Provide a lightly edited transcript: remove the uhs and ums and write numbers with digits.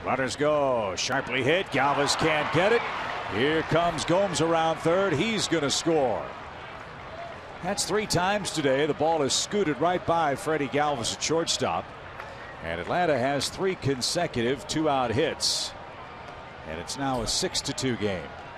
Runners go. Sharply hit. Galvis can't get it. Here comes Gomes around third. He's going to score. That's 3 times today. The ball is scooted right by Freddie Galvis at shortstop. And Atlanta has 3 consecutive 2-out hits. And it's now a 6-2 game.